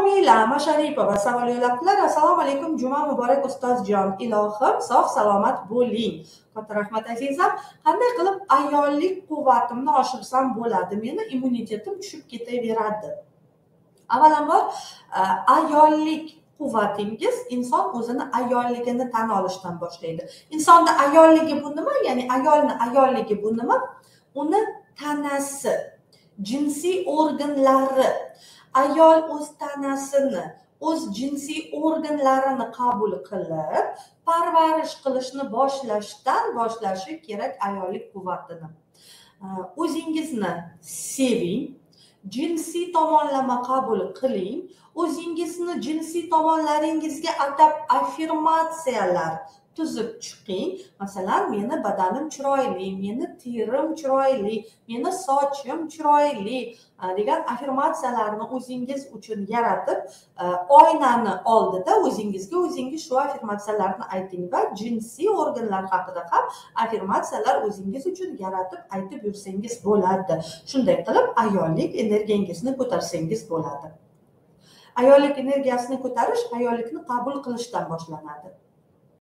Komila Masharipova savol yo'llabdilar. Assalomu alaykum, juma muborak ustozjon. Ilohim sog' salomat bo'ling. Katta rahmat azizam. Qanday qilib ayollik quvvatimni oshirsam bo'ladi? Meni immunitetim tushib ketaveradi. Avvalambor ayollik quvvatingiz inson o'zini ayolligini tan olishdan boshlaydi. Insonda ayolligi bu nima? Ya'ni ayolni ayolligi bu nima? Uni tanasi, jinsiy organlari. Ayol o'z tanasini, o'z jinsiy organlarini qabul qilib, parvarish qilishni boshlashi kerak ayollik quvvatini. O'zingizni seving, jinsiy tomonlama qabul qiling, o'zingizni jinsiy tomonlaringizga atab affirmatsiyalar tuzib chiqing. Masalan, meni badanim chiroyli, meni terim chiroyli, meni sochim chiroyli degan affirmatsiyalarni o'zingiz uchun yaratib, oynani oldida o'zingiz shu affirmatsiyalarni ayting va jinsiy organlar haqida ham affirmatsiyalar o'zingiz uchun yaratib aytib yursangiz bo'ladi. Shunday qilib ayollik energiyangizni ko'tarsangiz bo'ladi. Ayollik energiyasini ko'tarish ayollikni qabul qilishdan boshlanadi.